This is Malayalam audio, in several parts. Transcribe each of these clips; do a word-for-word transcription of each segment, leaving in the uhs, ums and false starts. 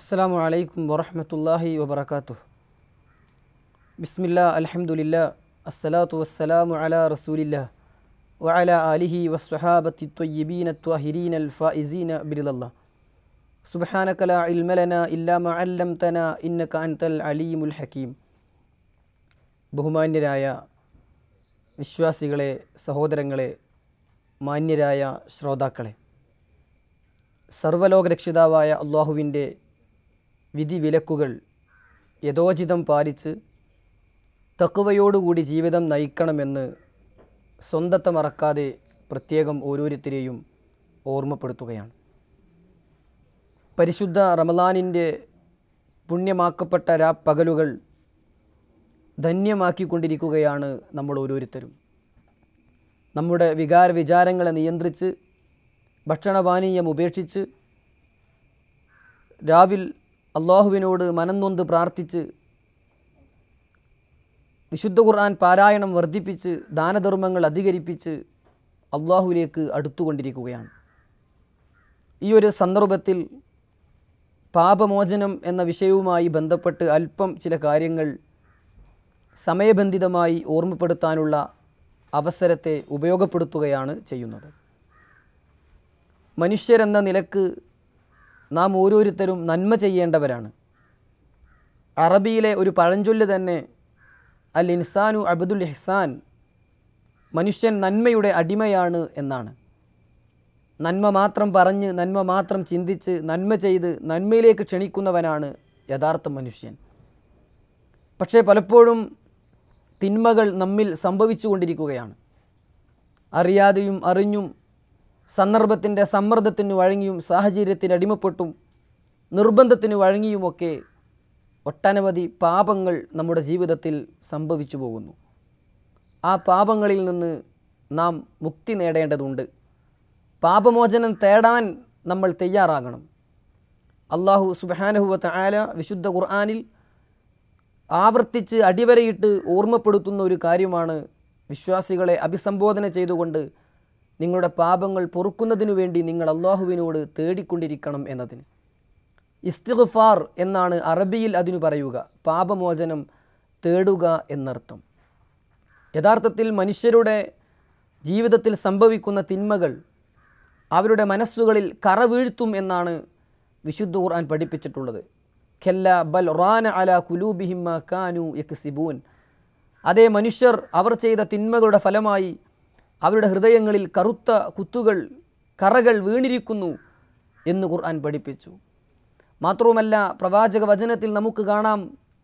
السلام عليكم ورحمة الله وبركاته. بسم الله الحمد لله الصلاة والسلام على رسول الله وعلى آله والصحابة الطيبين الطاهرين الفائزين برضا الله. سبحانك لا علم لنا إلا ما علمتنا إنك أنت العليم الحكيم. ബഹുമാന്യരായ വിശ്വാസികളെ, സഹോദരങ്ങളെ, മാന്യരായ ശ്രോതാക്കളെ, സർവ്വലോകരക്ഷിതാവായ അള്ളാഹുവിൻ്റെ വിധി വിലക്കുകൾ യഥോചിതം പാലിച്ച് തഖ്വയോടുകൂടി ജീവിതം നയിക്കണമെന്ന് സ്വന്തത്തെ മറക്കാതെ പ്രത്യേകം ഓരോരുത്തരെയും ഓർമ്മപ്പെടുത്തുകയാണ്. പരിശുദ്ധ റമളാനിൻ്റെ പുണ്യമാക്കപ്പെട്ട രാപ്പകലുകൾ ധന്യമാക്കിക്കൊണ്ടിരിക്കുകയാണ് നമ്മൾ ഓരോരുത്തരും. നമ്മുടെ വികാര വിചാരങ്ങളെ നിയന്ത്രിച്ച് ഭക്ഷണപാനീയം ഉപേക്ഷിച്ച് രാവിൽ അള്ളാഹുവിനോട് മനംനൊന്ത് പ്രാർത്ഥിച്ച് വിശുദ്ധ ഖുർആൻ പാരായണം വർദ്ധിപ്പിച്ച് ദാനധർമ്മങ്ങൾ അധികരിപ്പിച്ച് അള്ളാഹുവിലേക്ക് അടുത്തുകൊണ്ടിരിക്കുകയാണ്. ഈ ഒരു സന്ദർഭത്തിൽ പാപമോചനം എന്ന വിഷയവുമായി ബന്ധപ്പെട്ട് അല്പം ചില കാര്യങ്ങൾ സമയബന്ധിതമായി ഓർമ്മപ്പെടുത്താനുള്ള അവസരത്തെ ഉപയോഗപ്പെടുത്തുകയാണ് ചെയ്യുന്നത്. മനുഷ്യരെന്ന നിലക്ക് നാം ഓരോരുത്തരും നന്മ ചെയ്യേണ്ടവരാണ്. അറബിയിലെ ഒരു പഴഞ്ചൊല്ല് തന്നെ അൽ ഇൻസാനു അബ്ദുൽ ഇഹ്സാൻ, മനുഷ്യൻ നന്മയുടെ അടിമയാണ് എന്നാണ്. നന്മ മാത്രം പറഞ്ഞ്, നന്മ മാത്രം ചിന്തിച്ച്, നന്മ ചെയ്ത് നന്മയിലേക്ക് ക്ഷണിക്കുന്നവനാണ് യഥാർത്ഥ മനുഷ്യൻ. പക്ഷേ പലപ്പോഴും തിന്മകൾ നമ്മിൽ സംഭവിച്ചു കൊണ്ടിരിക്കുകയാണ്. അറിയാതെയും അറിഞ്ഞും സന്ദർഭത്തിൻ്റെ സമ്മർദ്ദത്തിന് വഴങ്ങിയും സാഹചര്യത്തിന് അടിമപ്പെട്ടും നിർബന്ധത്തിന് വഴങ്ങിയുമൊക്കെ ഒട്ടനവധി പാപങ്ങൾ നമ്മുടെ ജീവിതത്തിൽ സംഭവിച്ചു പോകുന്നു. ആ പാപങ്ങളിൽ നിന്ന് നാം മുക്തി നേടേണ്ടതുണ്ട്. പാപമോചനം തേടാൻ നമ്മൾ തയ്യാറാകണം. അല്ലാഹു സുബ്ഹാനഹു വ തആല വിശുദ്ധ ഖുർആനിൽ ആവർത്തിച്ച് അടിവരയിട്ട് ഓർമ്മപ്പെടുത്തുന്ന ഒരു കാര്യമാണ് വിശ്വാസികളെ അഭിസംബോധന ചെയ്തുകൊണ്ട് നിങ്ങളുടെ പാപങ്ങൾ പൊറുക്കുന്നതിനു വേണ്ടി നിങ്ങൾ അള്ളാഹുവിനോട് തേടിക്കൊണ്ടിരിക്കണം എന്നതിന്. ഇസ്തിഗ്ഫാർ എന്നാണ് അറബിയിൽ അതിനു പറയുക, പാപമോചനം തേടുക എന്നർത്ഥം. യഥാർത്ഥത്തിൽ മനുഷ്യരുടെ ജീവിതത്തിൽ സംഭവിക്കുന്ന തിന്മകൾ അവരുടെ മനസ്സുകളിൽ കറ വീഴ്ത്തും എന്നാണ് വിശുദ്ധ ഖുർആൻ പഠിപ്പിച്ചിട്ടുള്ളത്. ഖല്ല ബൽ റാന അലാ ഖുലൂബിഹിം മാ കാനൂ യക്സിബൂൻ. അതേ, മനുഷ്യർ അവർ ചെയ്ത തിന്മകളുടെ ഫലമായി അവരുടെ ഹൃദയങ്ങളിൽ കറുത്ത കുത്തുകൾ, കറകൾ വീണിരിക്കുന്നു എന്ന് ഖുർആൻ പഠിപ്പിച്ചു. മാത്രവുമല്ല, പ്രവാചക വചനത്തിൽ നമുക്ക് കാണാം,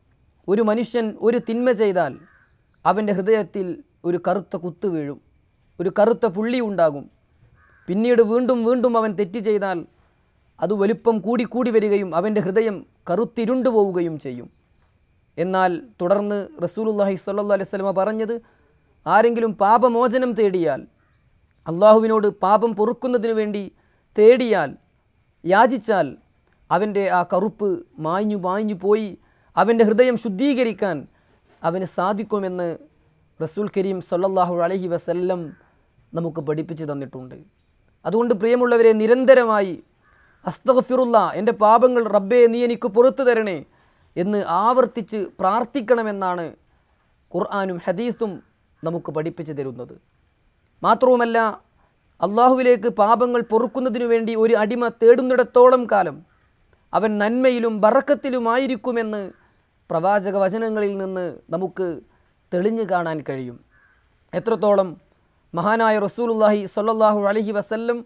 ഒരു മനുഷ്യൻ ഒരു തിന്മ ചെയ്താൽ അവൻ്റെ ഹൃദയത്തിൽ ഒരു കറുത്ത കുത്ത് വീഴും, ഒരു കറുത്ത പുള്ളി ഉണ്ടാകും. പിന്നീട് വീണ്ടും വീണ്ടും അവൻ തെറ്റ് ചെയ്താൽ അത് വലുപ്പം കൂടി കൂടി വരികയും അവൻ്റെ ഹൃദയം കറുത്തിരുണ്ടു പോവുകയും ചെയ്യും. എന്നാൽ തുടർന്ന് റസൂലുള്ളാഹി സ്വല്ലല്ലാഹു അലൈഹി വസല്ലമ പറഞ്ഞത്, ആരെങ്കിലും പാപമോചനം തേടിയാൽ, അള്ളാഹുവിനോട് പാപം പൊറുക്കുന്നതിനു വേണ്ടി തേടിയാൽ, യാചിച്ചാൽ അവൻ്റെ ആ കറുപ്പ് മായ്ഞ്ഞു മായ്ഞ്ഞു പോയി അവൻ്റെ ഹൃദയം ശുദ്ധീകരിക്കാൻ അവന് സാധിക്കുമെന്ന് റസൂൽ കരീം സ്വല്ലല്ലാഹു അലൈഹി വസല്ലം നമുക്ക് പഠിപ്പിച്ചു തന്നിട്ടുണ്ട്. അതുകൊണ്ട് പ്രിയമുള്ളവരെ, നിരന്തരമായി അസ്തഗ്ഫിറുല്ലാ, എൻ്റെ പാപങ്ങൾ റബ്ബേ നീ എനിക്ക് പുറത്തു തരണേ എന്ന് ആവർത്തിച്ച് പ്രാർത്ഥിക്കണമെന്നാണ് ഖുർആനും ഹദീസും നമുക്ക് പഠിപ്പിച്ചു തരുന്നത്. മാത്രവുമല്ല, അള്ളാഹുവിലേക്ക് പാപങ്ങൾ പൊറുക്കുന്നതിനു വേണ്ടി ഒരു അടിമ തേടുന്നിടത്തോളം കാലം അവൻ നന്മയിലും ബറക്കത്തിലുമായിരിക്കുമെന്ന് പ്രവാചക വചനങ്ങളിൽ നിന്ന് നമുക്ക് തെളിഞ്ഞു കാണാൻ കഴിയും. എത്രത്തോളം മഹാനായ റസൂലുള്ളാഹി സ്വല്ലല്ലാഹു അലൈഹി വസല്ലം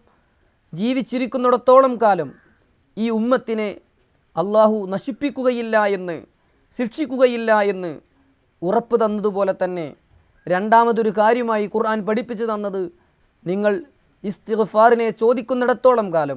ജീവിച്ചിരിക്കുന്നിടത്തോളം കാലം ഈ ഉമ്മത്തിനെ അള്ളാഹു നശിപ്പിക്കുകയില്ല എന്ന്, ശിക്ഷിക്കുകയില്ല എന്ന് ഉറപ്പ് തന്നതുപോലെ തന്നെ രണ്ടാമതൊരു കാര്യമായി ഖുർആൻ പഠിപ്പിച്ചു തന്നത്, നിങ്ങൾ ഇസ്തിഗ്ഫാറിനെ ചോദിക്കുന്നിടത്തോളം കാലം,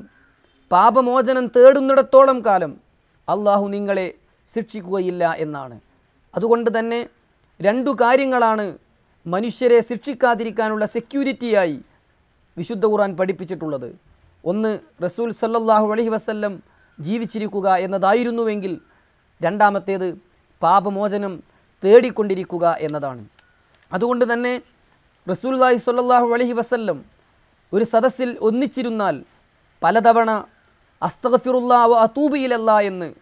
പാപമോചനം തേടുന്നിടത്തോളം കാലം അള്ളാഹു നിങ്ങളെ ശിക്ഷിക്കുകയില്ല എന്നാണ്. അതുകൊണ്ട് തന്നെ രണ്ടു കാര്യങ്ങളാണ് മനുഷ്യരെ ശിക്ഷിക്കാതിരിക്കാനുള്ള സെക്യൂരിറ്റിയായി വിശുദ്ധ ഖുർആൻ പഠിപ്പിച്ചിട്ടുള്ളത്. ഒന്ന്, റസൂൽ സല്ലല്ലാഹു അലൈഹി വസല്ലം ജീവിച്ചിരിക്കുക എന്നതായിരുന്നുവെങ്കിൽ രണ്ടാമത്തേത് പാപമോചനം തേടിക്കൊണ്ടിരിക്കുക എന്നതാണ്. അതുകൊണ്ട് തന്നെ റസൂലുള്ളാഹി സ്വല്ലല്ലാഹു അലൈഹി വസല്ലം ഒരു സദസ്സിൽ ഒന്നിച്ചിരുന്നാൽ പലതവണ അസ്തഗ്ഫിറുല്ലാഹ് വ അതൂബു ഇലല്ലാഹ് എന്ന്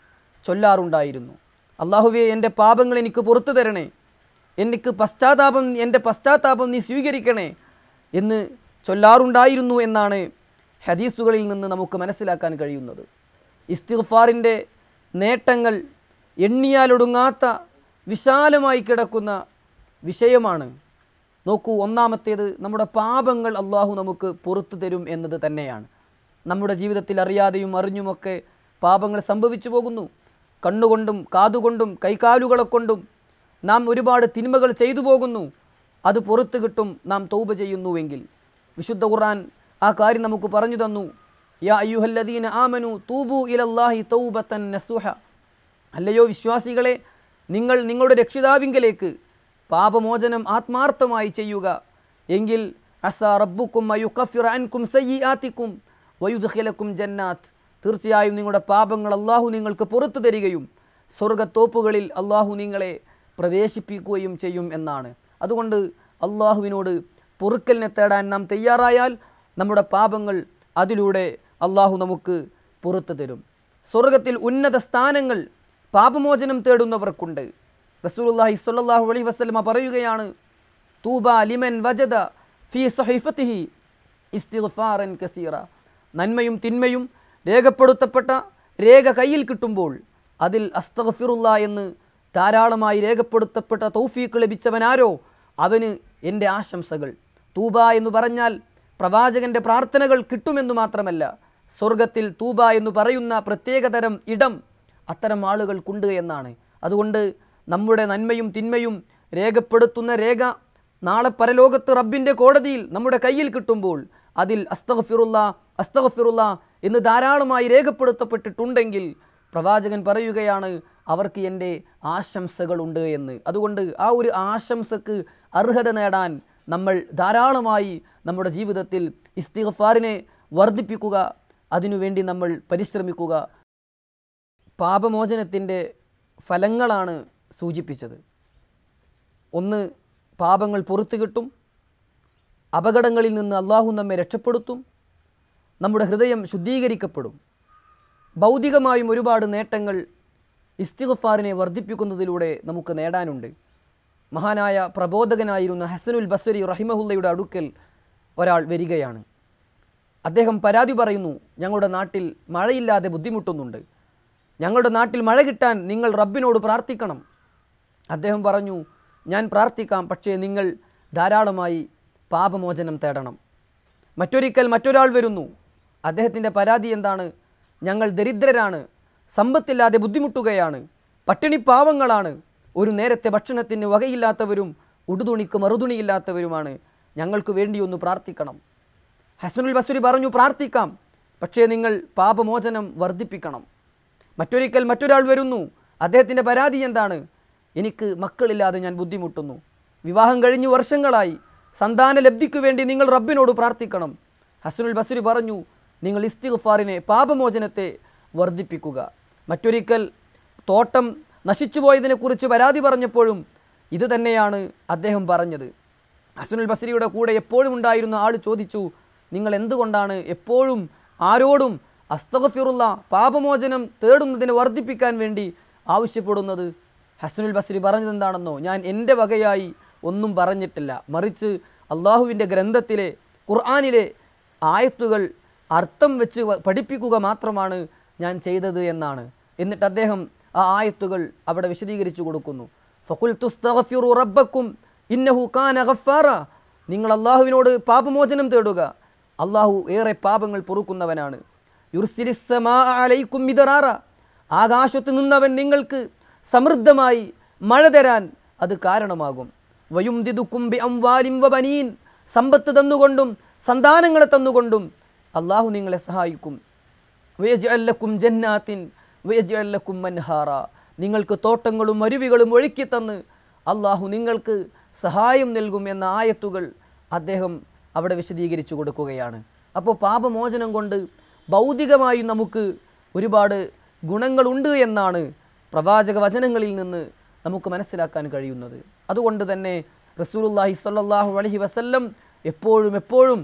ചൊല്ലാറുണ്ടായിരുന്നു. അള്ളാഹുവേ, എൻ്റെ പാപങ്ങൾ എനിക്ക് പുറത്തു തരണേ, എനിക്ക് പശ്ചാത്താപം എൻ്റെ പശ്ചാത്താപം നീ സ്വീകരിക്കണേ എന്ന് ചൊല്ലാറുണ്ടായിരുന്നു എന്നാണ് ഹദീസുകളിൽ നിന്ന് നമുക്ക് മനസ്സിലാക്കാൻ കഴിയുന്നത്. ഇസ്തിഗ്ഫാറിൻ്റെ നേട്ടങ്ങൾ എണ്ണിയാലൊടുങ്ങാത്ത വിശാലമായി കിടക്കുന്ന വിഷയമാണ്. നോക്കൂ, ഒന്നാമത്തേത് നമ്മുടെ പാപങ്ങൾ അള്ളാഹു നമുക്ക് പുറത്തു തരും എന്നത് തന്നെയാണ്. നമ്മുടെ ജീവിതത്തിൽ അറിയാതെയും അറിഞ്ഞുമൊക്കെ പാപങ്ങൾ സംഭവിച്ചു പോകുന്നു. കണ്ണുകൊണ്ടും കാതുകൊണ്ടും കൈകാലുകളെ കൊണ്ടും നാം ഒരുപാട് തിന്മകൾ ചെയ്തു പോകുന്നു. അത് പുറത്തു കിട്ടും നാം തൗബ ചെയ്യുന്നുവെങ്കിൽ. വിശുദ്ധ ഖുർആൻ ആ കാര്യം നമുക്ക് പറഞ്ഞു തന്നു. യാ അയ്യുഹല്ലദീന ആമനു തൂബു ഇലല്ലാഹി തൗബതൻ നസുഹ. അല്ലയോ വിശ്വാസികളെ, നിങ്ങൾ നിങ്ങളുടെ രക്ഷിതാവിങ്കലേക്ക് പാപമോചനം ആത്മാർത്ഥമായി ചെയ്യുക. എങ്കിൽ അസാ റബ്ബുക്കും അയുകഫിറ അൻകും സയ്യിആതികും വയുദ്ഖിലകും ജന്നാത്ത്. തീർച്ചയായും നിങ്ങളുടെ പാപങ്ങൾ അള്ളാഹു നിങ്ങൾക്ക് പുറത്തു തരികയും സ്വർഗ്ഗത്തോപ്പുകളിൽ അള്ളാഹു നിങ്ങളെ പ്രവേശിപ്പിക്കുകയും ചെയ്യും എന്നാണ്. അതുകൊണ്ട് അള്ളാഹുവിനോട് പൊറുക്കലിനെ തേടാൻ നാം തയ്യാറായാൽ നമ്മുടെ പാപങ്ങൾ അതിലൂടെ അള്ളാഹു നമുക്ക് പുറത്തു തരും. സ്വർഗത്തിൽ ഉന്നത സ്ഥാനങ്ങൾ പാപമോചനം തേടുന്നവർക്കുണ്ട്. റസൂലുള്ളാഹി സ്വല്ലല്ലാഹു അലൈഹി വസല്ലമ പറയുകയാണ്, തൂബ ലിമൻ വജദ ഫീ സഹീഫത്തിഹി ഇസ്തിഗ്ഫാറൻ കസീറ. നന്മയും തിന്മയും രേഖപ്പെടുത്തപ്പെട്ട രേഖ കയ്യിൽ കിട്ടുമ്പോൾ അതിൽ അസ്തഗ്ഫിറുല്ലാ എന്ന് ധാരാളമായി രേഖപ്പെടുത്തപ്പെട്ട തൗഫീഖ് ലഭിച്ചവനാരോ അവന് എൻ്റെ ആശംസകൾ. തൂബ എന്ന് പറഞ്ഞാൽ പ്രവാചകൻ്റെ പ്രാർത്ഥനകൾ കിട്ടുമെന്ന് മാത്രമല്ല, സ്വർഗത്തിൽ തൂബ എന്ന് പറയുന്ന പ്രത്യേകതരം ഇടം അത്തരം ആളുകൾക്കുണ്ട് എന്നാണ്. അതുകൊണ്ട് നമ്മുടെ നന്മയും തിന്മയും രേഖപ്പെടുത്തുന്ന രേഖ നാളെ പരലോകത്ത് റബ്ബിൻ്റെ കോടതിയിൽ നമ്മുടെ കയ്യിൽ കിട്ടുമ്പോൾ അതിൽ അസ്തഗ്ഫിറുല്ലാ അസ്തഗ്ഫിറുല്ലാ എന്ന് ധാരാളമായി രേഖപ്പെടുത്തപ്പെട്ടിട്ടുണ്ടെങ്കിൽ പ്രവാചകൻ പറയുകയാണ് അവർക്ക് എൻ്റെ ആശംസകളുണ്ട് എന്ന്. അതുകൊണ്ട് ആ ഒരു ആശംസക്ക് അർഹത നേടാൻ നമ്മൾ ധാരാളമായി നമ്മുടെ ജീവിതത്തിൽ ഇസ്തിഗ്ഫാറിനെ വർദ്ധിപ്പിക്കുക, അതിനുവേണ്ടി നമ്മൾ പരിശ്രമിക്കുക. പാപമോചനത്തിൻ്റെ ഫലങ്ങളാണ് സൂചിപ്പിച്ചത്. ഒന്ന്, പാപങ്ങൾ പുറത്തു കിട്ടും, അപകടങ്ങളിൽ നിന്ന് അള്ളാഹു നമ്മെ രക്ഷപ്പെടുത്തും, നമ്മുടെ ഹൃദയം ശുദ്ധീകരിക്കപ്പെടും. ഭൗതികമായും ഒരുപാട് നേട്ടങ്ങൾ ഇസ്തിഗ്ഫാറിനെ വർദ്ധിപ്പിക്കുന്നതിലൂടെ നമുക്ക് നേടാനുണ്ട്. മഹാനായ പ്രബോധകനായിരുന്ന ഹസനുൽ ബസ്വരി റഹിമഹുല്ലയുടെ അടുക്കൽ ഒരാൾ വരികയാണ്. അദ്ദേഹം പരാതി പറയുന്നു, ഞങ്ങളുടെ നാട്ടിൽ മഴയില്ലാതെ ബുദ്ധിമുട്ടുന്നുണ്ട്, ഞങ്ങളുടെ നാട്ടിൽ മഴ കിട്ടാൻ നിങ്ങൾ റബ്ബിനോട് പ്രാർത്ഥിക്കണം. അദ്ദേഹം പറഞ്ഞു, ഞാൻ പ്രാർത്ഥിക്കാം, പക്ഷേ നിങ്ങൾ ധാരാളമായി പാപമോചനം തേടണം. മറ്റൊരിക്കൽ മറ്റൊരാൾ വരുന്നു. അദ്ദേഹത്തിൻ്റെ പരാതി എന്താണ്? ഞങ്ങൾ ദരിദ്രരാണ്, സമ്പത്തില്ലാതെ ബുദ്ധിമുട്ടുകയാണ്, പട്ടിണി പാവങ്ങളാണ്, ഒരു നേരത്തെ ഭക്ഷണത്തിന് വകയില്ലാത്തവരും ഉടുതുണിക്ക് മറുതുണിയില്ലാത്തവരുമാണ്, ഞങ്ങൾക്ക് വേണ്ടി ഒന്ന് പ്രാർത്ഥിക്കണം. ഹസനുൽ ബസ്രി പറഞ്ഞു, പ്രാർത്ഥിക്കാം, പക്ഷേ നിങ്ങൾ പാപമോചനം വർദ്ധിപ്പിക്കണം. മറ്റൊരിക്കൽ മറ്റൊരാൾ വരുന്നു. അദ്ദേഹത്തിൻ്റെ പരാതി എന്താണ്? എനിക്ക് മക്കളില്ലാതെ ഞാൻ ബുദ്ധിമുട്ടുന്നു, വിവാഹം കഴിഞ്ഞ് വർഷങ്ങളായി, സന്താന ലബ്ധിക്ക് വേണ്ടി നിങ്ങൾ റബ്ബിനോട് പ്രാർത്ഥിക്കണം. ഹസനുൽ ബസ്രി പറഞ്ഞു, നിങ്ങൾ ഇസ്തിഗ്ഫാറിനെ പാപമോചനത്തെ വർദ്ധിപ്പിക്കുക. മറ്റൊരിക്കൽ തോട്ടം നശിച്ചു പോയതിനെക്കുറിച്ച് പരാതി പറഞ്ഞപ്പോഴും ഇത് തന്നെയാണ് അദ്ദേഹം പറഞ്ഞത്. ഹസനുൽ ബസ്രിയുടെ കൂടെ എപ്പോഴും ഉണ്ടായിരുന്ന ആൾ ചോദിച്ചു, നിങ്ങൾ എന്തുകൊണ്ടാണ് എപ്പോഴും ആരോടും അസ്തഗ്ഫിറുല്ലാ പാപമോചനം തേടുന്നതിനെ വർദ്ധിപ്പിക്കാൻ വേണ്ടി ആവശ്യപ്പെടുന്നത്? ഹസനുൽ ബസ്രി പറഞ്ഞത് എന്താണെന്നോ? ഞാൻ എൻ്റെ വകയായി ഒന്നും പറഞ്ഞിട്ടില്ല, മറിച്ച് അള്ളാഹുവിൻ്റെ ഗ്രന്ഥത്തിലെ ഖുർആനിലെ ആയത്തുകൾ അർത്ഥം വെച്ച് പഠിപ്പിക്കുക മാത്രമാണ് ഞാൻ ചെയ്തത് എന്നാണ്. എന്നിട്ട് അദ്ദേഹം ആ ആയത്തുകൾ അവിടെ വിശദീകരിച്ചു കൊടുക്കുന്നു. ഫഖുൽതു അസ്തഗ്ഫിറു റബ്ബക്കും ഇന്നഹു കാന ഗഫാറ. നിങ്ങൾ അള്ളാഹുവിനോട് പാപമോചനം തേടുക, അള്ളാഹു ഏറെ പാപങ്ങൾ പൊറുക്കുന്നവനാണ്. യുർസിലിസ് സമാഅ അലൈക്കും മിദറാറ. ആകാശത്ത് നിന്നവൻ നിങ്ങൾക്ക് സമൃദ്ധമായി മഴ തരാൻ അത് കാരണമാകും. വയുംദിദുക്കും ബി അംവാലിൻ വബനീൻ. സമ്പത്ത് തന്നുകൊണ്ടും സന്താനങ്ങളെ തന്നുകൊണ്ടും അള്ളാഹു നിങ്ങളെ സഹായിക്കും. വയജ്അൽ ലക്കും ജന്നാത്തിൻ വയജ്അൽ ലക്കും അൻഹാറ. നിങ്ങൾക്ക് തോട്ടങ്ങളും അരുവികളും ഒഴുക്കി തന്ന് അള്ളാഹു നിങ്ങൾക്ക് സഹായം നൽകും എന്ന ആയത്തുകൾ അദ്ദേഹം അവിടെ വിശദീകരിച്ചു കൊടുക്കുകയാണ്. അപ്പോൾ പാപമോചനം കൊണ്ട് ഭൗതികമായി നമുക്ക് ഒരുപാട് ഗുണങ്ങളുണ്ട് എന്നാണ് പ്രവാചക വചനങ്ങളിൽ നിന്ന് നമുക്ക് മനസ്സിലാക്കാൻ കഴിയുന്നത്. അതുകൊണ്ട് തന്നെ റസൂലുള്ളാഹി സ്വല്ലല്ലാഹു അലൈഹി വസല്ലം എപ്പോഴും എപ്പോഴും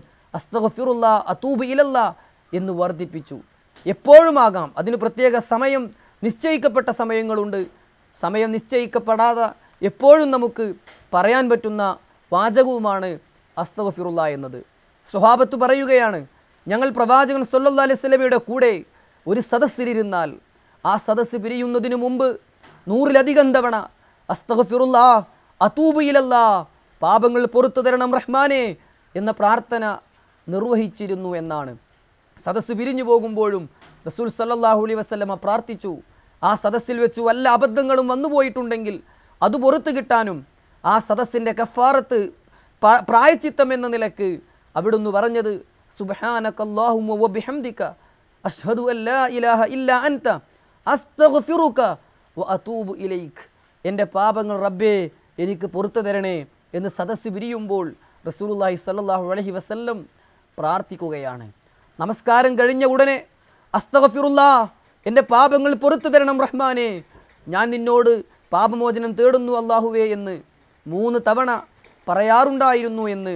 അസ്തഗ്ഫിറുല്ലാ അതൂബു ഇലല്ലാ എന്ന് വർദ്ധിപ്പിച്ചു. എപ്പോഴുമാകാം, അതിന് പ്രത്യേക സമയം നിശ്ചയിക്കപ്പെട്ട സമയങ്ങളുണ്ട്. സമയം നിശ്ചയിക്കപ്പെടാതെ എപ്പോഴും നമുക്ക് പറയാൻ പറ്റുന്ന വാചകവുമാണ് അസ്തഗ്ഫിറുല്ലാ എന്നത്. സ്വഹാബത്ത് പറയുകയാണ്, ഞങ്ങൾ പ്രവാചകൻ സ്വല്ലല്ലാഹു അലൈഹി വസല്ലമയുടെ കൂടെ ഒരു സദസ്സിലിരുന്നാൽ ആ സദസ്സ് പിരിയുന്നതിന് മുമ്പ് നൂറിലധികം തവണ അസ്തഗ്ഫിറുല്ലാ അതൂബു ഇലല്ലാ, പാപങ്ങൾ പുറത്തു തരണം റഹ്മാനെ എന്ന പ്രാർത്ഥന നിർവഹിച്ചിരുന്നു എന്നാണ്. സദസ്സ് പിരിഞ്ഞു പോകുമ്പോഴും റസൂൽ സല്ലല്ലാഹു അലൈഹി വസല്ലമ പ്രാർത്ഥിച്ചു, ആ സദസ്സിൽ വെച്ച് വല്ല അബദ്ധങ്ങളും വന്നുപോയിട്ടുണ്ടെങ്കിൽ അത് പുറത്തു കിട്ടാനും ആ സദസ്സിൻ്റെ കഫാറത്ത് പ്രായച്ചിത്തം എന്ന നിലക്ക് അവിടുന്ന് പറഞ്ഞത് സുബ്ഹാനകല്ലാഹുമ്മ വബിഹംദിക അഷ്ഹദു അല്ലാ ഇലാഹ ഇല്ലാ അൻത അസ്തഗ്ഫിറുക വഅതൂബു ഇലൈക്. എൻ്റെ പാപങ്ങൾ റബ്ബേ എനിക്ക് പുറത്തു തരണേ എന്ന് സദസ്സ് പിരിയുമ്പോൾ റസൂലുള്ളാഹി സ്വല്ലല്ലാഹു അലൈഹി വസല്ലം പ്രാർത്ഥിക്കുകയാണ്. നമസ്കാരം കഴിഞ്ഞ ഉടനെ അസ്തഗ്ഫിറുല്ലാ, എൻ്റെ പാപങ്ങൾ പുറത്തു തരണം റഹ്മാനെ, ഞാൻ നിന്നോട് പാപമോചനം തേടുന്നു അല്ലാഹുവേ എന്ന് മൂന്ന് തവണ പറയാറുണ്ടായിരുന്നു എന്ന്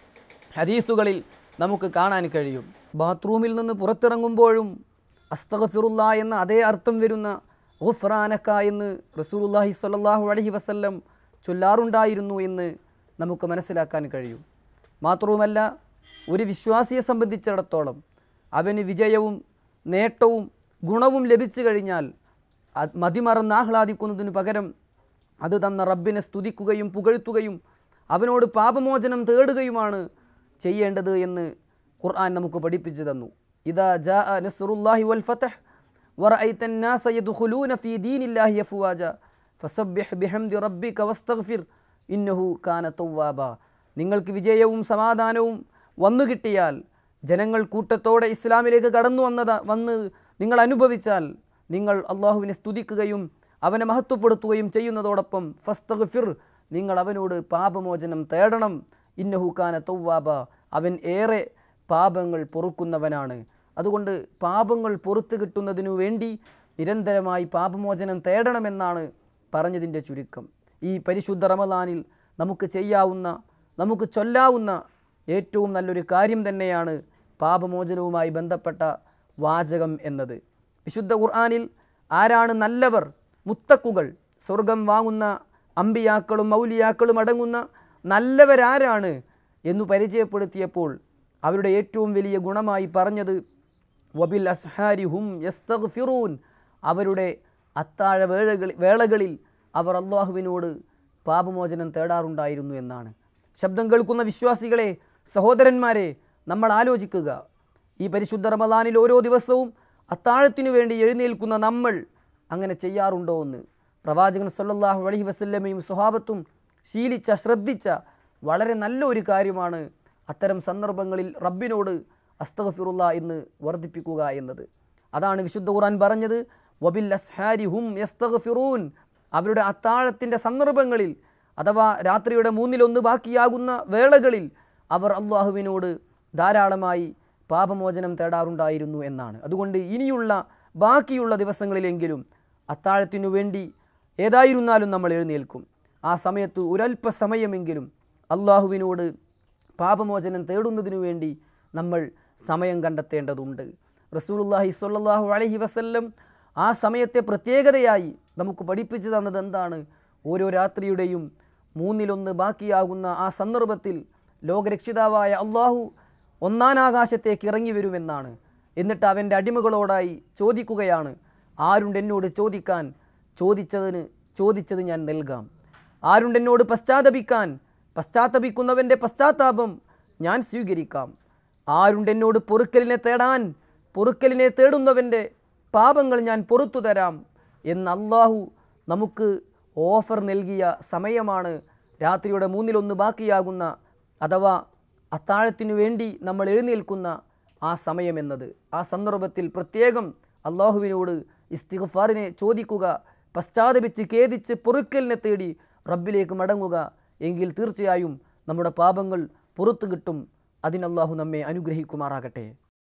ഹദീസുകളിൽ നമുക്ക് കാണാൻ കഴിയും. ബാത്റൂമിൽ നിന്ന് പുറത്തിറങ്ങുമ്പോഴും അസ്തഗ്ഫിറുല്ലാ എന്ന അതേ അർത്ഥം വരുന്ന ഗുഫ്രാനക എന്ന് റസൂലുള്ളാഹി സ്വല്ലല്ലാഹു അലൈഹി വസല്ലം ചൊല്ലാറുണ്ടായിരുന്നു എന്ന് നമുക്ക് മനസ്സിലാക്കാൻ കഴിയും. മാത്രവുമല്ല, ഒരു വിശ്വാസിയെ സംബന്ധിച്ചിടത്തോളം അവന് വിജയവും നേട്ടവും ഗുണവും ലഭിച്ചു കഴിഞ്ഞാൽ മതിമറന്ന് ആഹ്ലാദിക്കുന്നതിന് പകരം അത് തന്ന റബ്ബിനെ സ്തുതിക്കുകയും പുകഴ്ത്തുകയും അവനോട് പാപമോചനം തേടുകയുമാണ് ചെയ്യേണ്ടത് എന്ന് ഖുർആൻ നമുക്ക് പഠിപ്പിച്ചു തന്നു. ഇദാ ജാഅ നസ്റുല്ലാഹി വൽ ഫതഹ് വറഅയ്ത അന്നാസ യദ്ഖുലൂന ഫീ ദീനില്ലാഹി അഫ്വാജ ഫസബ്ബിഹ് ബിഹംദി റബ്ബിക വസ്തഗ്ഫിർ ഇന്നഹു കാന തവ്വാബ. നിങ്ങൾക്ക് വിജയവും സമാധാനവും വന്നു കിട്ടിയാൽ, ജനങ്ങൾ കൂട്ടത്തോടെ ഇസ്ലാമിലേക്ക് കടന്നു വന്നത വന്ന് നിങ്ങൾ അനുഭവിച്ചാൽ, നിങ്ങൾ അള്ളാഹുവിനെ സ്തുതിക്കുകയും അവനെ മഹത്വപ്പെടുത്തുകയും ചെയ്യുന്നതോടൊപ്പം ഫസ്തഗ്ഫിർ, നിങ്ങൾ അവനോട് പാപമോചനം തേടണം. ഇന്നഹു കാന തവ്വാബ, അവൻ ഏറെ പാപങ്ങൾ പൊറുക്കുന്നവനാണ്. അതുകൊണ്ട് പാപങ്ങൾ പൊറുത്തു കിട്ടുന്നതിനു വേണ്ടി നിരന്തരമായി പാപമോചനം തേടണമെന്നാണ് പറഞ്ഞതിൻ്റെ ചുരുക്കം. ഈ പരിശുദ്ധ റമദാനിൽ നമുക്ക് ചെയ്യാവുന്ന, നമുക്ക് ചൊല്ലാവുന്ന ഏറ്റവും നല്ലൊരു കാര്യം തന്നെയാണ് പാപമോചനവുമായി ബന്ധപ്പെട്ട വാചകം എന്നത്. വിശുദ്ധ ഖുർആനിൽ ആരാണ് നല്ലവർ, മുത്തക്കുകൾ, സ്വർഗം വാങ്ങുന്ന അമ്പിയാക്കളും മൗലിയാക്കളും അടങ്ങുന്ന നല്ലവരാരാണ് എന്നു പരിചയപ്പെടുത്തിയപ്പോൾ അവരുടെ ഏറ്റവും വലിയ ഗുണമായി പറഞ്ഞത് വബിൽ അസ്ഹാരി ഹും യസ്തഗ്ഫിറൂൻ, അവരുടെ അത്താഴ വേളകളിൽ വേളകളിൽ അവർ അള്ളാഹുവിനോട് പാപമോചനം തേടാറുണ്ടായിരുന്നു എന്നാണ്. ശബ്ദം കേൾക്കുന്ന വിശ്വാസികളെ, സഹോദരന്മാരെ, നമ്മൾ ആലോചിക്കുക, ഈ പരിശുദ്ധ റമദാനിൽ ഓരോ ദിവസവും അത്താഴത്തിനു വേണ്ടി എഴുന്നേൽക്കുന്ന നമ്മൾ അങ്ങനെ ചെയ്യാറുണ്ടോ എന്ന്. പ്രവാചകൻ സല്ലല്ലാഹു അലൈഹി വസല്ലമയും സ്വഹാബത്തും ശീലിച്ച, ശ്രദ്ധിച്ച വളരെ നല്ലൊരു കാര്യമാണ് അത്തരം സന്ദർഭങ്ങളിൽ റബ്ബിനോട് അസ്തഗ്ഫിറുല്ലാ എന്ന് വർദ്ധിപ്പിക്കുക എന്നത്. അതാണ് വിശുദ്ധ ഖുർആൻ പറഞ്ഞത് വബിൽ അസ്ഹാരി ഹും യസ്തഗ്ഫിറൂൻ, അവരുടെ അത്താഴത്തിൻ്റെ സന്ദർഭങ്ങളിൽ അഥവാ രാത്രിയുടെ മൂന്നിലൊന്ന് ബാക്കിയാകുന്ന വേളകളിൽ അവർ അള്ളാഹുവിനോട് ധാരാളമായി പാപമോചനം തേടാറുണ്ടായിരുന്നു എന്നാണ്. അതുകൊണ്ട് ഇനിയുള്ള ബാക്കിയുള്ള ദിവസങ്ങളിലെങ്കിലും അത്താഴത്തിനു വേണ്ടി ഏതായിരുന്നാലും നമ്മൾ എഴുന്നേൽക്കും. ആ സമയത്ത് ഒരല്പസമയമെങ്കിലും അള്ളാഹുവിനോട് പാപമോചനം തേടുന്നതിനു വേണ്ടി നമ്മൾ സമയം കണ്ടെത്തേണ്ടതുണ്ട്. റസൂലുള്ളാഹി സ്വല്ലല്ലാഹു അലൈഹി വസല്ലം ആ സമയത്തെ പ്രത്യേകതയായി നമുക്ക് പഠിപ്പിച്ചു തന്നത് എന്താണ്? ഓരോ രാത്രിയുടെയും മൂന്നിലൊന്ന് ബാക്കിയാകുന്ന ആ സന്ദർഭത്തിൽ ലോകരക്ഷിതാവായ അള്ളാഹു ഒന്നാനാകാശത്തേക്ക് ഇറങ്ങി വരുമെന്നാണ്. എന്നിട്ട് അവൻ്റെ അടിമകളോടായി ചോദിക്കുകയാണ്, ആരുണ്ട് എന്നോട് ചോദിക്കാൻ? ചോദിച്ചതിന് ചോദിച്ചത് ഞാൻ നൽകാം. ആരുണ്ട് എന്നോട് പശ്ചാത്തപിക്കാൻ? പശ്ചാത്തപിക്കുന്നവൻ്റെ പശ്ചാത്താപം ഞാൻ സ്വീകരിക്കാം. ആരുണ്ട് എന്നോട് പൊറുക്കലിനെ തേടാൻ? പൊറുക്കലിനെ തേടുന്നവൻ്റെ പാപങ്ങൾ ഞാൻ പൊറുത്തു തരാം എന്ന് അള്ളാഹു നമുക്ക് ഓഫർ നൽകിയ സമയമാണ് രാത്രിയുടെ മൂന്നിലൊന്ന് ബാക്കിയാകുന്ന അഥവാ അത്താഴത്തിനു വേണ്ടി നമ്മൾ എഴുന്നേൽക്കുന്ന ആ സമയമെന്നത്. ആ സന്ദർഭത്തിൽ പ്രത്യേകം അള്ളാഹുവിനോട് ഇസ്തിഗ്ഫാറിനെ ചോദിക്കുക, പശ്ചാത്തപിച്ച് ഖേദിച്ച് പൊറുക്കലിനെ തേടി റബ്ബിലേക്ക് മടങ്ങുക. എങ്കിൽ തീർച്ചയായും നമ്മുടെ പാപങ്ങൾ പുറത്തു കിട്ടും. അതിന് അള്ളാഹു നമ്മെ അനുഗ്രഹിക്കുമാറാകട്ടെ.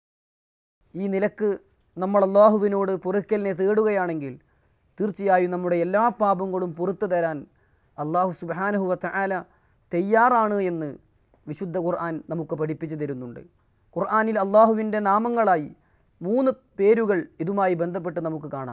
ഈ നിലക്ക് നമ്മൾ അള്ളാഹുവിനോട് പൊറുക്കലിനെ തേടുകയാണെങ്കിൽ തീർച്ചയായും നമ്മുടെ എല്ലാ പാപങ്ങളും പുറത്തു തരാൻ അള്ളാഹു സുബ്ഹാനഹു വ തആല തയ്യാറാണ് എന്ന് വിശുദ്ധ ഖുർആൻ നമുക്ക് പഠിപ്പിച്ചു തരുന്നുണ്ട്. ഖുർആനിൽ അള്ളാഹുവിൻ്റെ നാമങ്ങളായി മൂന്ന് പേരുകൾ ഇതുമായി ബന്ധപ്പെട്ട് നമുക്ക് കാണാം.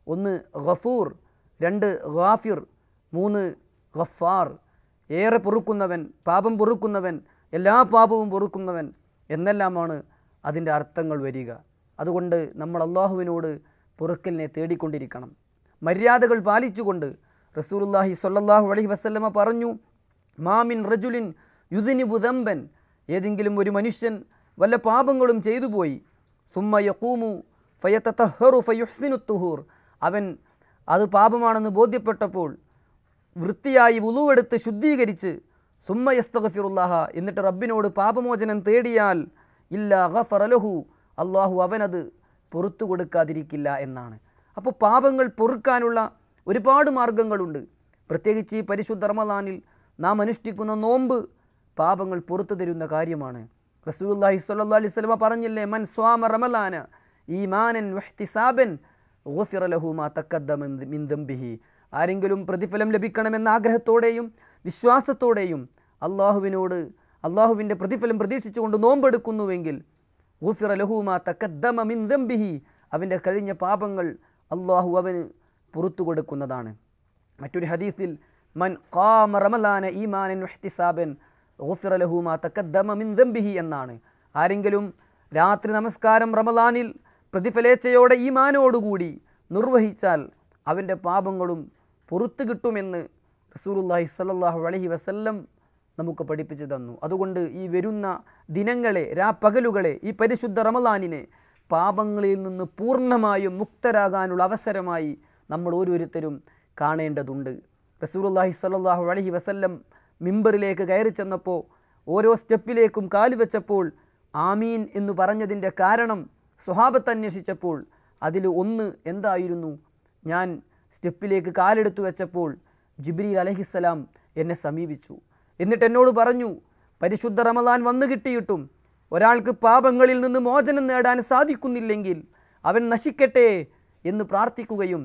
ഒന്ന് ഗഫൂർ, രണ്ട് ഗാഫിർ, മൂന്ന് ഗഫാർ, ഏറെ പൊറുക്കുന്നവൻ, പാപം പൊറുക്കുന്നവൻ, എല്ലാ പാപവും പൊറുക്കുന്നവൻ എന്നെല്ലാമാണ് അതിൻ്റെ അർത്ഥങ്ങൾ വരിക. അതുകൊണ്ട് നമ്മൾ അള്ളാഹുവിനോട് പൊറുക്കലിനെ തേടിക്കൊണ്ടിരിക്കണം. മര്യാദകൾ പാലിച്ചുകൊണ്ട് റസൂലുള്ളാഹി സ്വല്ലല്ലാഹു അലൈഹി വസല്ലമ പറഞ്ഞു, മാമിൻ റജുലിൻ യുദ്നിബു ദംബൻ, ഏതെങ്കിലും ഒരു മനുഷ്യൻ വല്ല പാപങ്ങളും ചെയ്തു പോയി, സുമ്മ യഖൂമു ഫയതതഹറു ഫയുഹ്സിനു തുഹൂർ, അവൻ അത് പാപമാണെന്ന് ബോധ്യപ്പെട്ടപ്പോൾ വൃത്തിയായി വുളുവെടുത്ത് ശുദ്ധീകരിച്ച് സുമ്മ യസ്തഗ്ഫിറുല്ലാഹ, എന്നിട്ട് റബ്ബിനോട് പാപമോചനം തേടിയാൽ ഇല്ലാ ഗഫറ ലഹു, അള്ളാഹു അവനത് പൊറുത്തു കൊടുക്കാതിരിക്കില്ല എന്നാണ്. അപ്പോൾ പാപങ്ങൾ പൊറുക്കാനുള്ള ഒരുപാട് മാർഗങ്ങളുണ്ട്. പ്രത്യേകിച്ച് ഈ പരിശുദ്ധ റമളാനിൽ നാം അനുഷ്ഠിക്കുന്ന നോമ്പ് പാപങ്ങൾ പുറത്തു തരുന്ന കാര്യമാണ്. റസൂലുള്ളാഹി സ്വല്ലല്ലാഹു അലൈഹി വസല്ലം പറഞ്ഞില്ലേ, മൻ സ്വാമ റമളാന ഈമാനൻ വഹ്തിസാബൻ ഗുഫിറ ലഹു മാ തഖദ്ദമ മിൻ ദംബിഹി, ആരെങ്കിലും പ്രതിഫലം ലഭിക്കണമെന്ന ആഗ്രഹത്തോടെയും വിശ്വാസത്തോടെയും അള്ളാഹുവിനോട് അള്ളാഹുവിൻ്റെ പ്രതിഫലം പ്രതീക്ഷിച്ചുകൊണ്ട് നോമ്പെടുക്കുന്നുവെങ്കിൽ ഗുഫിറ ലഹു മാ തഖദ്ദമ മിൻ ദംബിഹി, അവൻ്റെ കഴിഞ്ഞ പാപങ്ങൾ അള്ളാഹു അവന് പുറത്തു കൊടുക്കുന്നതാണ്. മറ്റൊരു ഹദീസിൽ മൻ ഖാമ റമളാന ഈമാനൻ വഹ്തിസാബൻ ഗുഫിറ ലഹു മാ തഖദ്ദമ മിൻ ദംബിഹി എന്നാണ്. ആരെങ്കിലും രാത്രി നമസ്കാരം റമളാനിൽ പ്രതിഫലേച്ഛയോടെ ഈമാനോടുകൂടി നിർവഹിച്ചാൽ അവൻ്റെ പാപങ്ങളും പുറത്തു കിട്ടുമെന്ന് റസൂലുള്ളാഹി സ്വല്ലല്ലാഹു അലൈഹി വസല്ലം നമുക്ക് പഠിപ്പിച്ചു തന്നു. അതുകൊണ്ട് ഈ വരുന്ന ദിനങ്ങളെ, രാപ്പകലുകളെ, ഈ പരിശുദ്ധ റമളാനിനെ പാപങ്ങളിൽ നിന്ന് പൂർണ്ണമായും മുക്തരാകാനുള്ള അവസരമായി നമ്മൾ ഓരോരുത്തരും കാണേണ്ടതുണ്ട്. റസൂലുള്ളാഹി സ്വല്ലല്ലാഹു അലൈഹി വസല്ലം മിമ്പറിലേക്ക് കയറി ചെന്നപ്പോൾ ഓരോ സ്റ്റെപ്പിലേക്കും കാലുവെച്ചപ്പോൾ ആമീൻ എന്ന് പറഞ്ഞതിൻ്റെ കാരണം സ്വഹാബത്ത് അന്വേഷിച്ചപ്പോൾ അതിൽ ഒന്ന് എന്തായിരുന്നു? ഞാൻ സ്റ്റെപ്പിലേക്ക് കാലെടുത്തു വെച്ചപ്പോൾ ജിബ്രീൽ അലൈഹിസ്സലാം എന്നെ സമീപിച്ചു. എന്നിട്ട് എന്നോട് പറഞ്ഞു, പരിശുദ്ധ റമളാൻ വന്നു കിട്ടിയിട്ടും ഒരാൾക്ക് പാപങ്ങളിൽ നിന്ന് മോചനം നേടാൻ സാധിക്കുന്നില്ലെങ്കിൽ അവൻ നശിക്കട്ടെ എന്ന് പ്രാർത്ഥിക്കുകയും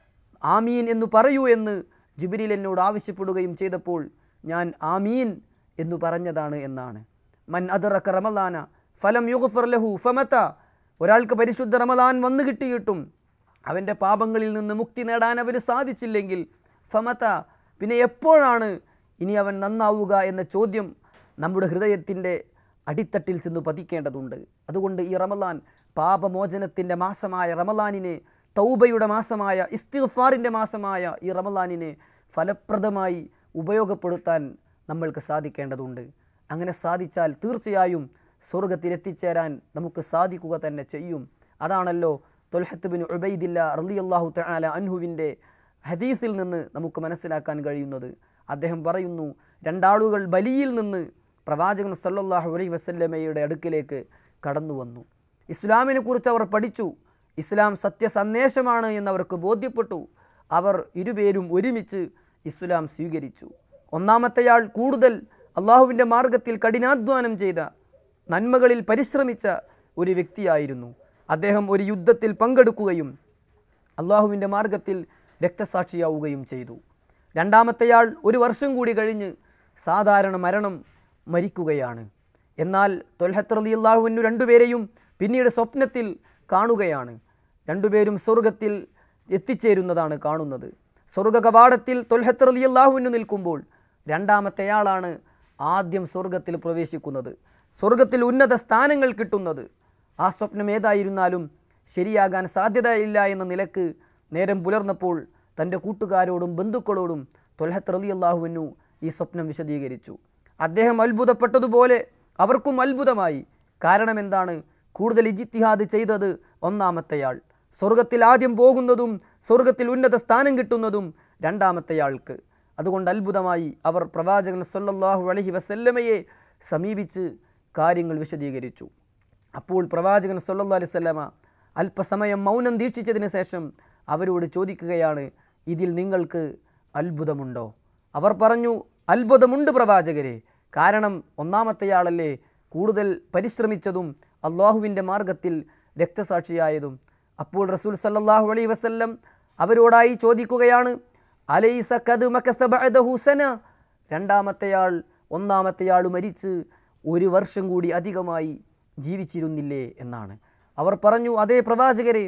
ആമീൻ എന്ന് പറയൂ എന്ന് ജിബ്രീൽ എന്നോട് ആവശ്യപ്പെടുകയും ചെയ്തപ്പോൾ ഞാൻ ആമീൻ എന്ന് പറഞ്ഞതാണ് എന്നാണ്. മൻ അദ്റക റമളാന ഫലം യുഗ്ഫർ ലഹു ഫമത, ഒരാൾക്ക് പരിശുദ്ധ റമളാൻ വന്നു കിട്ടിയിട്ടും അവൻ്റെ പാപങ്ങളിൽ നിന്ന് മുക്തി നേടാൻ അവന് സാധിച്ചില്ലെങ്കിൽ ഫമത, പിന്നെ എപ്പോഴാണ് ഇനി അവൻ നന്നാവുക എന്ന ചോദ്യം നമ്മുടെ ഹൃദയത്തിൻ്റെ അടിത്തട്ടിൽ ചെന്ന് പതിക്കേണ്ടതുണ്ട്. അതുകൊണ്ട് ഈ റമളാൻ, പാപമോചനത്തിൻ്റെ മാസമായ റമളാനിനെ, തൗബയുടെ മാസമായ, ഇസ്തിഗ്ഫാറിൻ്റെ മാസമായ ഈ റമളാനിനെ ഫലപ്രദമായി ഉപയോഗപ്പെടുത്താൻ നമ്മൾക്ക് സാധിക്കേണ്ടതുണ്ട്. അങ്ങനെ സാധിച്ചാൽ തീർച്ചയായും സ്വർഗത്തിലെത്തിച്ചേരാൻ നമുക്ക് സാധിക്കുക തന്നെ ചെയ്യും. അതാണല്ലോ ത്വൽഹത്ത് ബിൻ ഉബൈദില്ല റളിയല്ലാഹു തആല അൻഹുവിൻ്റെ ഹദീസിൽ നിന്ന് നമുക്ക് മനസ്സിലാക്കാൻ കഴിയുന്നത്. അദ്ദേഹം പറയുന്നു, രണ്ടാളുകൾ ബലിയിൽ നിന്ന് പ്രവാചകൻ സല്ലല്ലാഹു അലൈഹി വസല്ലമയുടെ അടുക്കിലേക്ക് കടന്നു വന്നു. ഇസ്ലാമിനെ കുറിച്ച് അവർ പഠിച്ചു. ഇസ്ലാം സത്യസന്ദേശമാണ് എന്നവർക്ക് ബോധ്യപ്പെട്ടു. അവർ ഇരുപേരും ഒരുമിച്ച് ഇസ്ലാം സ്വീകരിച്ചു. ഒന്നാമത്തെയാൾ കൂടുതൽ അള്ളാഹുവിൻ്റെ മാർഗത്തിൽ കഠിനാധ്വാനം ചെയ്ത, നന്മകളിൽ പരിശ്രമിച്ച ഒരു വ്യക്തിയായിരുന്നു. അദ്ദേഹം ഒരു യുദ്ധത്തിൽ പങ്കെടുക്കുകയും അള്ളാഹുവിൻ്റെ മാർഗത്തിൽ രക്തസാക്ഷിയാവുകയും ചെയ്തു. രണ്ടാമത്തെയാൾ ഒരു വർഷം കൂടി കഴിഞ്ഞ് സാധാരണ മരണം മരിക്കുകയാണ്. എന്നാൽ ത്വൽഹത്ത് റളിയല്ലാഹു അൻഹു രണ്ടുപേരെയും പിന്നീട് സ്വപ്നത്തിൽ കാണുകയാണ്. രണ്ടുപേരും സ്വർഗത്തിൽ എത്തിച്ചേരുന്നതാണ് കാണുന്നത്. സ്വർഗ കവാടത്തിൽ ത്വൽഹത്ത് റളിയല്ലാഹു അൻഹു നിൽക്കുമ്പോൾ രണ്ടാമത്തെയാളാണ് ആദ്യം സ്വർഗത്തിൽ പ്രവേശിക്കുന്നത്, സ്വർഗത്തിൽ ഉന്നത സ്ഥാനങ്ങൾ കിട്ടുന്നത്. ആ സ്വപ്നം ഏതായിരുന്നാലും ശരിയാകാൻ സാധ്യതയില്ല എന്ന നിലക്ക് നേരം പുലർന്നപ്പോൾ തൻ്റെ കൂട്ടുകാരോടും ബന്ധുക്കളോടും ത്വൽഹത്ത് റളിയല്ലാഹു അൻഹു ഈ സ്വപ്നം വിശദീകരിച്ചു. അദ്ദേഹം അത്ഭുതപ്പെട്ടതുപോലെ അവർക്കും അത്ഭുതമായി. കാരണം എന്താണ്? കൂടുതൽ ഇജ്തിഹാദ് ചെയ്തത് ഒന്നാമത്തെയാൾ, സ്വർഗത്തിൽ ആദ്യം പോകുന്നതും സ്വർഗത്തിൽ ഉന്നത സ്ഥാനം കിട്ടുന്നതും രണ്ടാമത്തെയാൾക്ക്. അതുകൊണ്ട് അത്ഭുതമായി അവർ പ്രവാചകൻ സല്ലല്ലാഹു അലൈഹി വസല്ലമയെ സമീപിച്ച് കാര്യങ്ങൾ വിശദീകരിച്ചു. അപ്പോൾ പ്രവാചകൻ സല്ലല്ലാഹു അലൈഹി വസല്ലമ അല്പസമയം മൗനം ദീക്ഷിച്ചതിന് ശേഷം അവരോട് ചോദിക്കുകയാണ്, ഇതിൽ നിങ്ങൾക്ക് അത്ഭുതമുണ്ടോ? അവർ പറഞ്ഞു, അത്ഭുതമുണ്ട് പ്രവാചകരെ. കാരണം ഒന്നാമത്തെയാളല്ലേ കൂടുതൽ പരിശ്രമിച്ചതും അള്ളാഹുവിൻ്റെ മാർഗത്തിൽ രക്തസാക്ഷിയായതും. അപ്പോൾ റസൂൽ സല്ലല്ലാഹു അലൈഹി വസല്ലം അവരോടായി ചോദിക്കുകയാണ്, അലൈസ ഖദ് മകസ ബഅദഹു സന, രണ്ടാമത്തെയാൾ ഒന്നാമത്തെയാൾ മരിച്ച് ഒരു വർഷം കൂടി അധികമായി ജീവിച്ചിരുന്നില്ലേ എന്നാണ്. അവർ പറഞ്ഞു, അതേ പ്രവാചകരെ,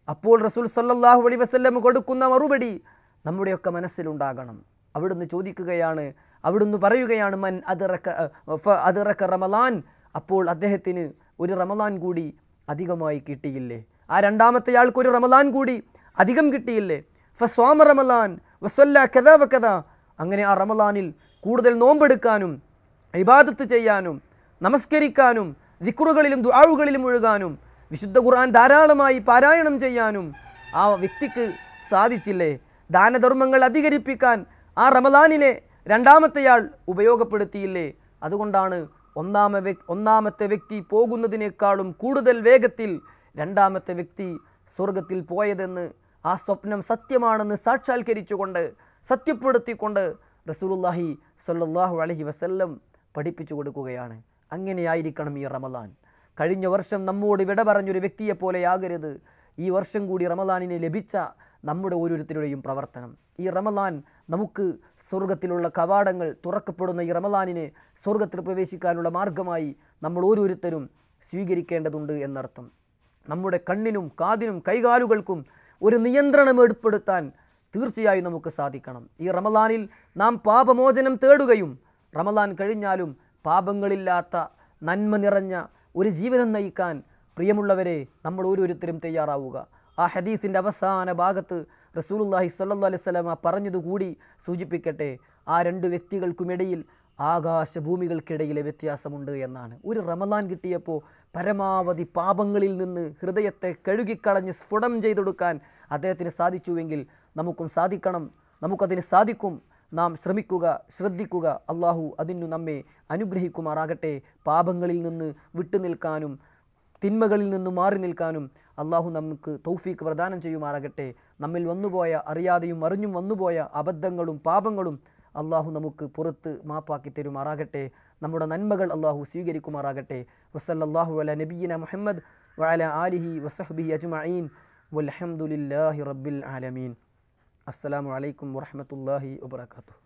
അപ്പോൾ റസൂൽ സല്ലല്ലാഹു അലൈഹി വസല്ലം കൊടുക്കുന്ന മറുപടി നമ്മുടെയൊക്കെ മനസ്സിലുണ്ടാകണം. അവിടുന്ന് ചോദിക്കുകയാണ്, അവിടുന്ന് പറയുകയാണ്, മൻ അദ്റക അദ്റക റമളാൻ, അപ്പോൾ അദ്ദേഹത്തിന് ഒരു റമളാൻ കൂടി അധികമായി കിട്ടിയില്ലേ? ആ രണ്ടാമത്തെ ആൾക്ക് ഒരു റമളാൻ കൂടി അധികം കിട്ടിയില്ലേ? ഫസ്വാമ റമളാൻ വസല്ല കദാ വകദാ, അങ്ങനെ ആ റമളാനിൽ കൂടുതൽ നോമ്പെടുക്കാനും ഇബാദത്ത് ചെയ്യാനും നമസ്കരിക്കാനും ദിക്റുകളിലും ദുആകളിലും മുഴുകാനും വിശുദ്ധ ഖുർആൻ ധാരാളമായി പാരായണം ചെയ്യാനും ആ വ്യക്തിക്ക് സാധിച്ചില്ലേ? ദാനധർമ്മങ്ങൾ അധികരിപ്പിക്കാൻ ആ റമളാനിനെ രണ്ടാമത്തെയാൾ ഉപയോഗപ്പെടുത്തിയില്ലേ? അതുകൊണ്ടാണ് ഒന്നാമ ഒന്നാമത്തെ വ്യക്തി പോകുന്നതിനേക്കാളും കൂടുതൽ വേഗത്തിൽ രണ്ടാമത്തെ വ്യക്തി സ്വർഗത്തിൽ പോയതെന്ന് ആ സ്വപ്നം സത്യമാണെന്ന് സാക്ഷാത്കരിച്ചുകൊണ്ട് സത്യപ്പെടുത്തിക്കൊണ്ട് റസൂലുള്ളാഹി സ്വല്ലല്ലാഹു അലൈഹി വസല്ലം പഠിപ്പിച്ചു കൊടുക്കുകയാണ്. അങ്ങനെയായിരിക്കണം ഈ റമളാൻ. കഴിഞ്ഞ വർഷം നമ്മോട് വിട പറഞ്ഞൊരു വ്യക്തിയെപ്പോലെയാകരുത് ഈ വർഷം കൂടി റമളാനിനെ ലഭിച്ച നമ്മുടെ ഓരോരുത്തരുടെയും പ്രവർത്തനം. ഈ റമളാൻ നമുക്ക് സ്വർഗത്തിലുള്ള കവാടങ്ങൾ തുറക്കപ്പെടുന്ന ഈ റമളാനിനെ സ്വർഗത്തിൽ പ്രവേശിക്കാനുള്ള മാർഗമായി നമ്മൾ ഓരോരുത്തരും സ്വീകരിക്കേണ്ടതുണ്ട് എന്നർത്ഥം. നമ്മുടെ കണ്ണിനും കാതിനും കൈകാലുകൾക്കും ഒരു നിയന്ത്രണം ഏർപ്പെടുത്താൻ തീർച്ചയായും നമുക്ക് സാധിക്കണം. ഈ റമളാനിൽ നാം പാപമോചനം തേടുകയും റമളാൻ കഴിഞ്ഞാലും പാപങ്ങളില്ലാത്ത നന്മ നിറഞ്ഞ ഒരു ജീവിതം നയിക്കാൻ പ്രിയമുള്ളവരെ നമ്മൾ ഓരോരുത്തരും തയ്യാറാവുക. ആ ഹദീസിൻ്റെ അവസാന ഭാഗത്ത് റസൂലുള്ളാഹി സ്വല്ലല്ലാഹു അലൈഹി വസല്ലമ പറഞ്ഞതുകൂടി സൂചിപ്പിക്കട്ടെ. ആ രണ്ട് വ്യക്തികൾക്കുമിടയിൽ ആകാശഭൂമികൾക്കിടയിലെ വ്യത്യാസമുണ്ട് എന്നാണ്. ഒരു റമളാൻ കിട്ടിയപ്പോൾ പരമാവധി പാപങ്ങളിൽ നിന്ന് ഹൃദയത്തെ കഴുകിക്കളഞ്ഞ് സ്ഫുടം ചെയ്തെടുക്കാൻ അദ്ദേഹത്തിന് സാധിച്ചുവെങ്കിൽ നമുക്കും സാധിക്കണം. നമുക്കതിന് സാധിക്കും. നാം ശ്രമിക്കുക, ശ്രദ്ധിക്കുക. അള്ളാഹു അതിനു നമ്മെ അനുഗ്രഹിക്കുമാറാകട്ടെ. പാപങ്ങളിൽ നിന്ന് വിട്ടുനിൽക്കാനും തിന്മകളിൽ നിന്ന് മാറി നിൽക്കാനും അള്ളാഹു നമുക്ക് തൗഫീക്ക് പ്രദാനം ചെയ്യുമാറാകട്ടെ. നമ്മിൽ വന്നുപോയ അറിയാതെയും അറിഞ്ഞും വന്നുപോയ അബദ്ധങ്ങളും പാപങ്ങളും അള്ളാഹു നമുക്ക് പുറത്ത് മാപ്പാക്കി തരുമാറാകട്ടെ. നമ്മുടെ നന്മകൾ അള്ളാഹു സ്വീകരിക്കുമാറാകട്ടെ. വസല്ലല്ലാഹു അലാ നബിയ്യിന മുഹമ്മദ് വഅലാ ആലിഹി വസഹ്ബിഹി അജ്മഈൻ വൽഹംദുലില്ലാഹി റബ്ബിൽ ആലമീൻ. അസ്സലാമു അലൈക്കും വറഹ്മത്തുള്ളാഹി വബറകാതുഹു.